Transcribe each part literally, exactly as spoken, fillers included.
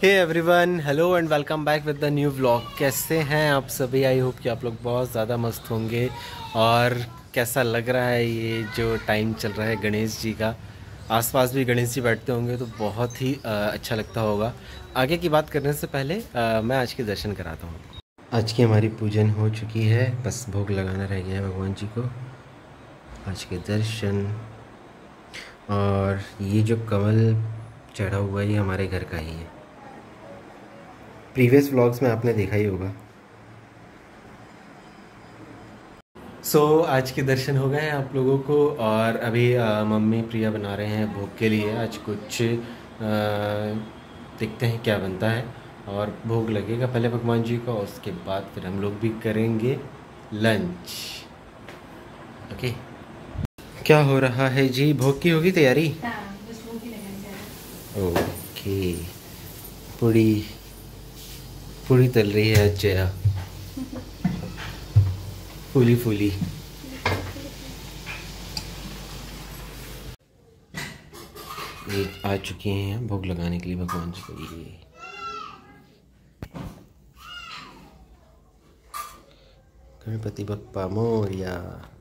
Hey everyone, hello and welcome back with the new vlog. कैसे हैं आप सभी? आई होप कि आप लोग बहुत ज़्यादा मस्त होंगे। और कैसा लग रहा है ये जो टाइम चल रहा है गणेश जी का, आसपास भी गणेश जी बैठते होंगे तो बहुत ही आ, अच्छा लगता होगा। आगे की बात करने से पहले आ, मैं आज के दर्शन कराता हूँ। आज की हमारी पूजन हो चुकी है, बस भोग लगाना रह गया है भगवान जी को। आज के दर्शन, और ये जो कमल चढ़ा हुआ है ये हमारे घर का ही है। प्रीवियस व्लॉग्स में आपने देखा ही होगा। सो so, आज के दर्शन हो गए हैं आप लोगों को, और अभी आ, मम्मी प्रिया बना रहे हैं भोग के लिए। आज कुछ आ, देखते हैं क्या बनता है, और भोग लगेगा पहले भगवान जी का, उसके बाद फिर हम लोग भी करेंगे लंच। ओके, क्या हो रहा है जी? भोग की होगी तैयारी? ओके, पूरी पूरी तल रही है आज जया, फूली फूली। ये आ चुकी हैं भोग लगाने के लिए भगवान जी को। ये गणपति बप्पा मोरया।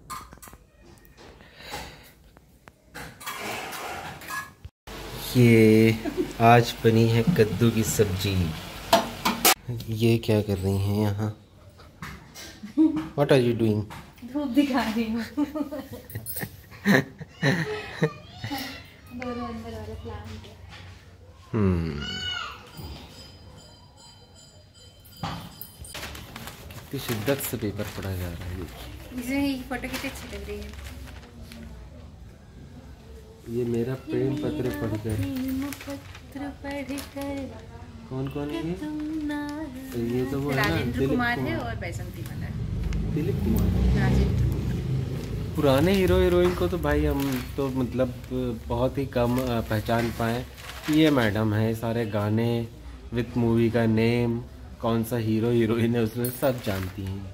ये आज बनी है कद्दू की सब्जी। ये क्या कर रही हैं यहाँ? What are you doing? धूप दिखा रही हूँ। दोनों अंदर वाले प्लांट। हम्म, कितनी शिद्दत से पेपर पढ़ा जा रहा है। इसे ही फोटो कितनी अच्छी लग रही है। ये मेरा प्रेम पत्र पढ़कर। पत्र पढ़कर कौन कौन है ये? तो ये तो वो है ना, राजेंद्र कुमार है और बैसंती माला। दिलीप कुमार, राजेंद्र कुमार। पुराने हीरो हीरोइन को तो भाई हम तो मतलब बहुत ही कम पहचान पाए। ये मैडम है, सारे गाने विथ मूवी का नेम, कौन सा हीरो हीरोइन है उसमें सब जानती हैं।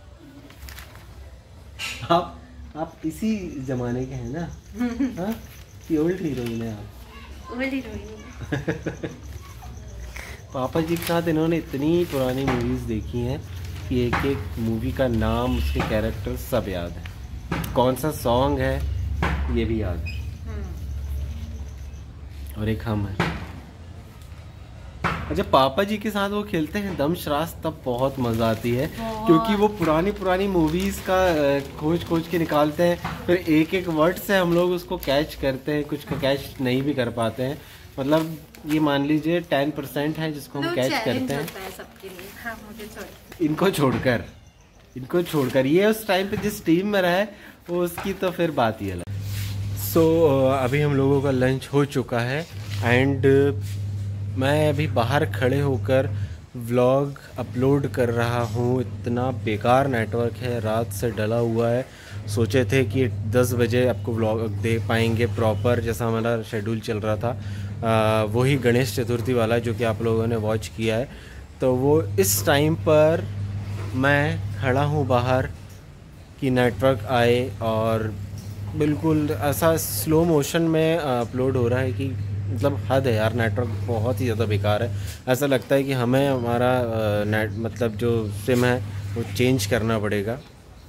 आप आप इसी जमाने के हैं ना? हाँ, कि ओल्ड हीरोइन है आप? Old heroine. पापा जी के साथ इन्होंने इतनी पुरानी मूवीज़ देखी हैं कि एक एक मूवी का नाम, उसके कैरेक्टर सब याद है, कौन सा सॉन्ग है ये भी याद है। और एक हम है। अच्छा, पापा जी के साथ वो खेलते हैं दमशरास, तब बहुत मज़ा आती है, क्योंकि वो पुरानी पुरानी मूवीज़ का खोज खोज के निकालते हैं, फिर एक एक वर्ड से हम लोग उसको कैच करते हैं, कुछ को कैच नहीं भी कर पाते हैं। मतलब ये मान लीजिए टेन परसेंट है जिसको हम कैच करते हैं। है सबके लिए। हाँ, मुझे छोड़। इनको छोड़कर इनको छोड़कर ये उस टाइम पे जिस टीम में रहे वो उसकी तो फिर बात ही अलग। सो so, अभी हम लोगों का लंच हो चुका है, एंड मैं अभी बाहर खड़े होकर व्लॉग अपलोड कर रहा हूँ। इतना बेकार नेटवर्क है, रात से डला हुआ है। सोचे थे कि दस बजे आपको व्लॉग दे पाएंगे प्रॉपर, जैसा हमारा शेड्यूल चल रहा था, आ, वही गणेश चतुर्थी वाला जो कि आप लोगों ने वॉच किया है। तो वो इस टाइम पर मैं खड़ा हूँ बाहर कि नेटवर्क आए, और बिल्कुल ऐसा स्लो मोशन में अपलोड हो रहा है कि मतलब हद है यार, नेटवर्क बहुत ही ज़्यादा बेकार है। ऐसा लगता है कि हमें हमारा नेट मतलब जो सिम है वो चेंज करना पड़ेगा।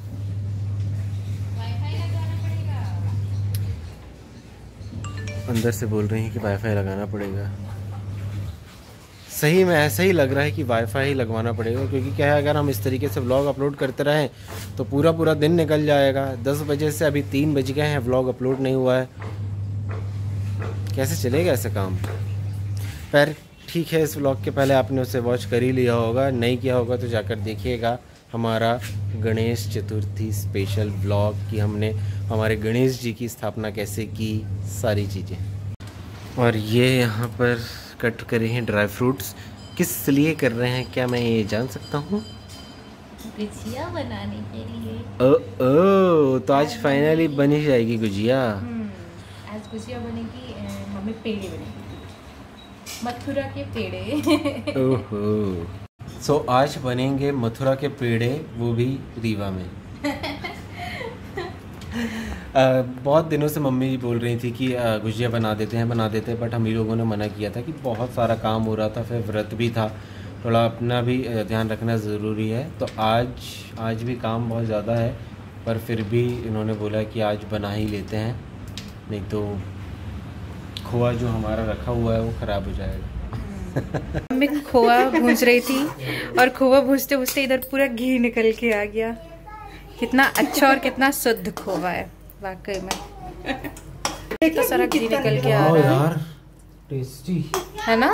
अंदर से बोल रही हैं कि वाईफाई लगाना पड़ेगा। सही में ऐसा ही लग रहा है कि वाईफाई ही लगवाना पड़ेगा, क्योंकि क्या है, अगर हम इस तरीके से व्लॉग अपलोड करते रहें तो पूरा पूरा दिन निकल जाएगा। दस बजे से अभी तीन बज गए हैं, व्लॉग अपलोड नहीं हुआ है, कैसे चलेगा ऐसा काम? पर ठीक है, इस व्लॉग के पहले आपने उसे वॉच कर ही लिया होगा, नहीं किया होगा तो जाकर देखिएगा हमारा गणेश चतुर्थी स्पेशल व्लॉग कि हमने हमारे गणेश जी की स्थापना कैसे की, सारी चीज़ें। और ये यहाँ पर कट करे हैं ड्राई फ्रूट्स, किस लिए कर रहे हैं क्या मैं ये जान सकता हूँ? गुजिया बनाने के लिए। ओ ओ, तो आज फाइनली बन ही जाएगी गुजिया। आज गुजिया बनेगी, मम्मी पेड़े बनेगी, मथुरा के पेड़े। ओहो, सो so, आज बनेंगे मथुरा के पेड़े, वो भी रीवा में। बहुत दिनों से मम्मी बोल रही थी कि गुजिया बना देते हैं बना देते हैं, बट हम ही लोगों ने मना किया था कि बहुत सारा काम हो रहा था, फिर व्रत भी था, थोड़ा अपना भी ध्यान रखना ज़रूरी है। तो आज आज भी काम बहुत ज़्यादा है, पर फिर भी इन्होंने बोला कि आज बना ही लेते हैं, नहीं तो खोआ जो हमारा रखा हुआ है वो ख़राब हो जाएगा। मैं खोआ भूंज रही थी और खोआ भूंजते भूंजते इधर पूरा घी निकल के आ गया। कितना अच्छा और कितना शुद्ध खोआ है वाकई में। तो सारा घी निकल के आ रहा है यार, टेस्टी है ना।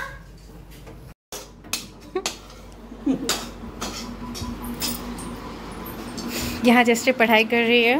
यहाँ जैसे पढ़ाई कर रही है।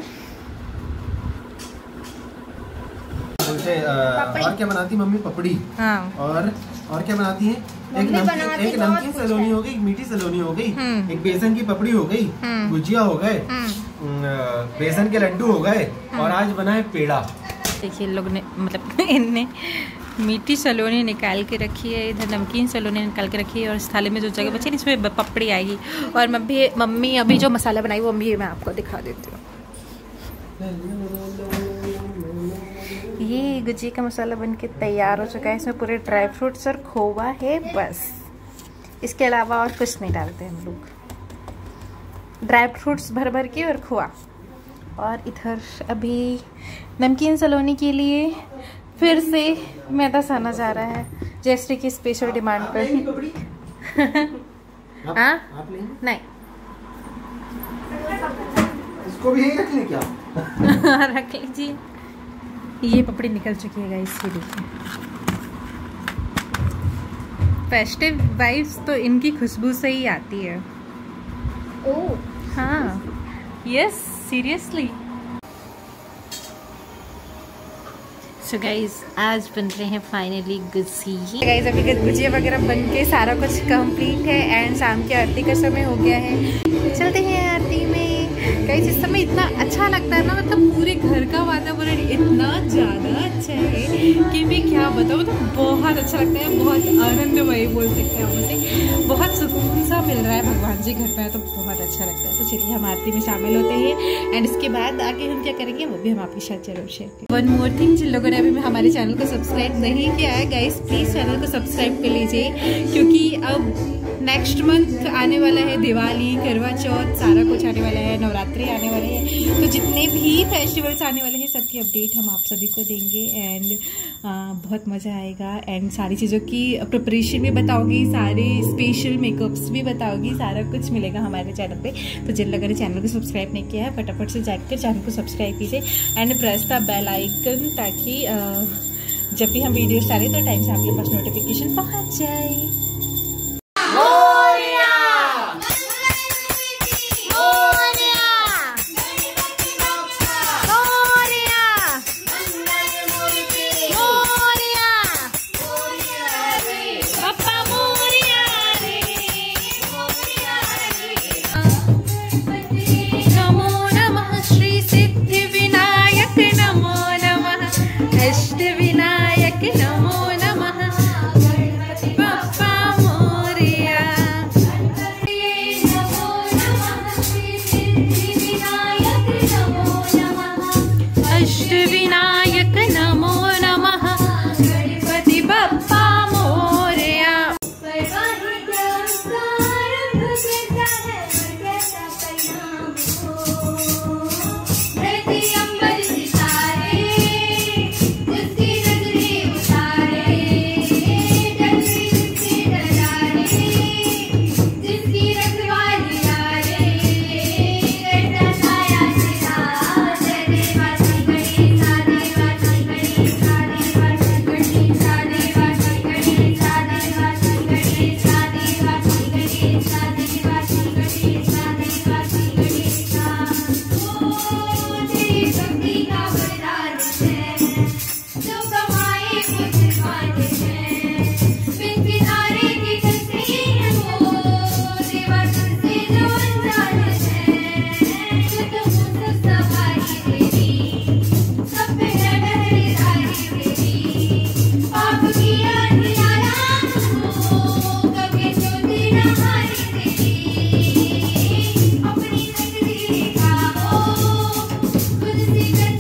मुझे और क्या बनाती मम्मी? पपड़ी। हाँ। और और क्या बनाती है? एक नमकीन एक नमकीन सलोनी हो गई, एक मीठी सलोनी हो गई, एक बेसन की पपड़ी हो गई, गुजिया हो गए, बेसन के लड्डू हो गए, और आज बना है पेड़ा। देखिए लोग ने मतलब इनने मीठी सलोनी निकाल के रखी है, इधर नमकीन सलोनी निकाल के रखी है, और इस थाली में जो जगह बची है इसमें पपड़ी आएगी। और मम्मी मम्मी अभी जो मसाला बनाई वो अभी मैं आपको दिखा देती हूँ। ये गुजिया का मसाला बनके तैयार हो चुका है। इसमें पूरे ड्राई फ्रूट्स और खोवा है, बस इसके अलावा और कुछ नहीं डालते हम लोग। ड्राई फ्रूट्स भर भर के और खोआ। और इधर अभी नमकीन सलोनी के लिए फिर से मैदा साना जा रहा है, जैसे कि स्पेशल डिमांड पर। हाँ नहीं, इसको भी यही रख लें क्या? रख लीजिए। ये पपड़ी निकल चुकी है गाइस, ये देखिए। फेस्टिव वाइब्स तो इनकी खुशबू से ही आती है। ओह हाँ, यस सीरियसली। सो गाइज आज बन रहे हैं फाइनली गुजिया। गाइज अभी गुजिया वगैरह बन के सारा कुछ कंप्लीट है एंड शाम की आरती का समय हो गया है। चलते हैं आरती में। गाइज इस समय इतना अच्छा लगता है ना, मतलब पूरे घर का वातावरण इतना ज़्यादा अच्छा है कि मैं क्या बताऊँ, मतलब बहुत अच्छा लगता है, बहुत आनंदमय बोल सकते हैं हम उसे। बहुत सुकून सा मिल रहा है भगवान जी घर पे, तो बहुत अच्छा लगता है। तो चलिए हम आरती में शामिल होते हैं एंड इसके बाद आके हम क्या करेंगे वो भी हम आपके साथ जरूर शेयर करेंगे। वन मोर थिंग, जिन लोगों ने अभी हमारे चैनल को सब्सक्राइब नहीं किया है गाइस, प्लीज़ चैनल को सब्सक्राइब कर लीजिए, क्योंकि अब नेक्स्ट मंथ आने वाला है दिवाली, करवा चौथ, सारा कुछ आने वाला है, नवरात्रि आने वाले हैं। तो जितने भी फेस्टिवल्स आने वाले हैं सबकी अपडेट हम आप सभी को देंगे एंड बहुत मज़ा आएगा। एंड सारी चीज़ों की प्रिपरेशन भी बताओगी, सारे स्पेशल मेकअप्स भी बताओगी, सारा कुछ मिलेगा हमारे चैनल पे। तो जिन लोगों ने चैनल को सब्सक्राइब नहीं किया है फटाफट से जाकर चैनल को सब्सक्राइब कीजिए and press the bell icon, ताकि जब भी हम वीडियोस डालें तो टाइम से आपके पास नोटिफिकेशन पहुँच जाए। Thank you.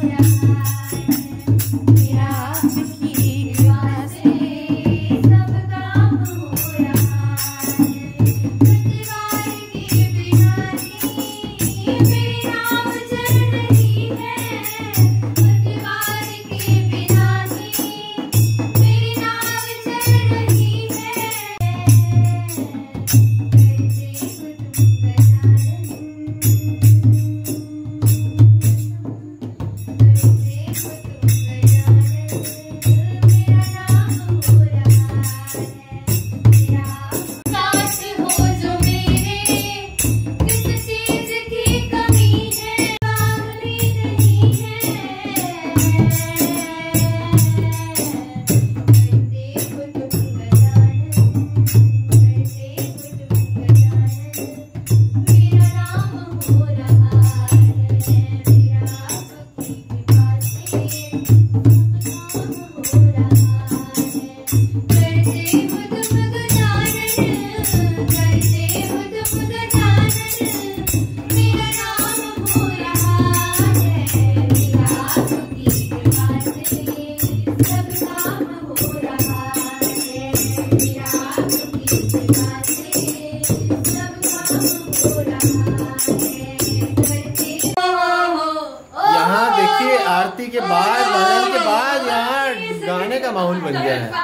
यहाँ देखिए आरती के बाद भजन के बाद यहाँ गाने का माहौल बन गया है।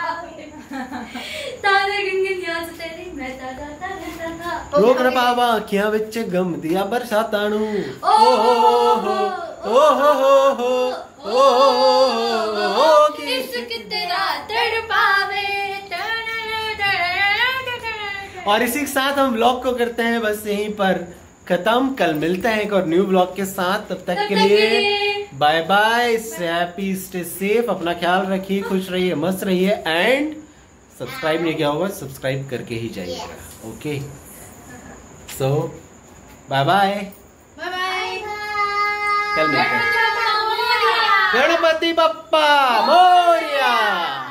रोक न पावा अखियां विच गम दिया बरसातानू ओ हो हो ओ हो हो ओ हो और इसी के साथ हम ब्लॉग को करते हैं बस यहीं पर खत्म। कल मिलते हैं एक और न्यू ब्लॉग के साथ, तब तक के लिए bye bye, stay happy, stay safe, अपना ख्याल रखिए, खुश रहिए, मस्त रहिए एंड सब्सक्राइब नहीं किया होगा सब्सक्राइब करके ही जाइएगा। Okay so bye bye bye bye, कल मिलते हैं। गणपति बप्पा मोरया।